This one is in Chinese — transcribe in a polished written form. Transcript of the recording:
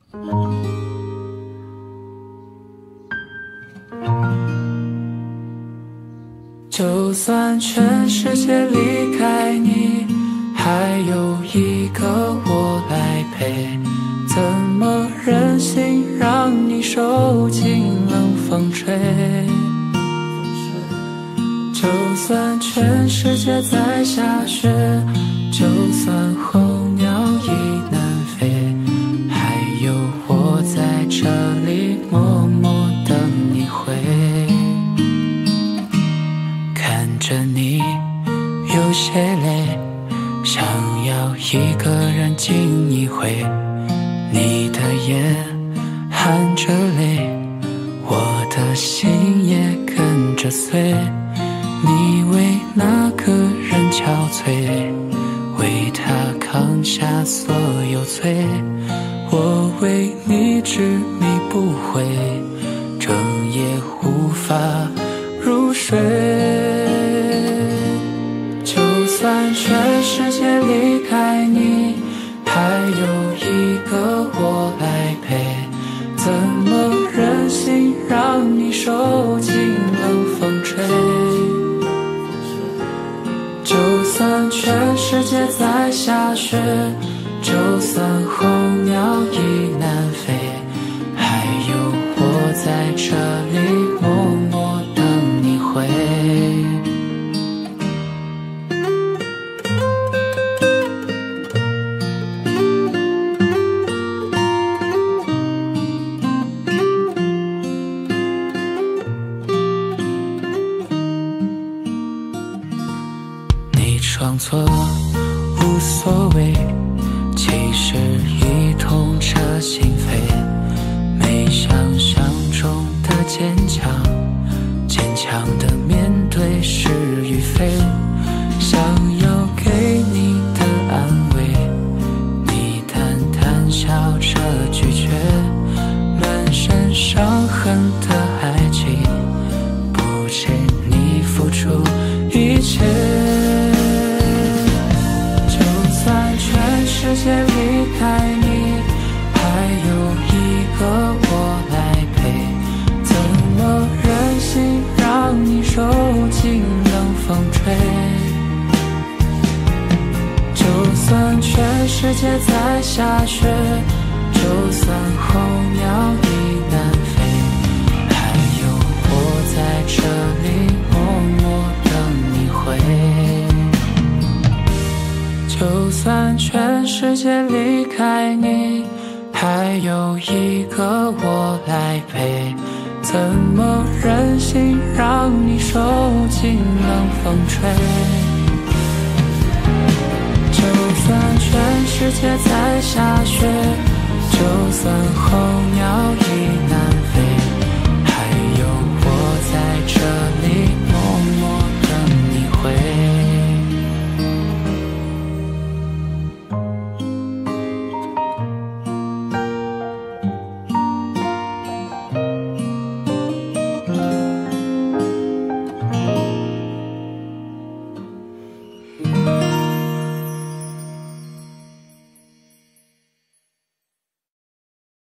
就算全世界离开你，还有一个我来陪，怎么忍心让你受尽冷风吹？就算全世界在下雪，就算候鸟已南飞，还有我在这里默默等你回。看着你有些累，想要一个人静一回，你的眼含着泪，我的心也跟着碎。你为那个人憔悴，为他扛下所有罪，我为你执迷不悔，整夜无法入睡。就算全世界离开你，还有一个我来陪，怎么忍心让你受尽冷风吹？就算全世界在下雪，就算候鸟已南飞，还有我在这里默默等你回。装作无所谓，其实已痛彻心扉。没想象中的坚强，坚强的面对是与非。想要给你的安慰，你淡淡笑着拒绝。满身伤痕的爱情，不止你付出一切。世界离开你，还有一个我来陪，怎么忍心让你受尽冷风吹？就算全世界在下雪，就算候鸟已南飞，还有我在这里默默等你回。就算全世界离开你，还有一个我来陪，怎么忍心让你受尽冷风吹？就算全世界在下雪，就算候鸟已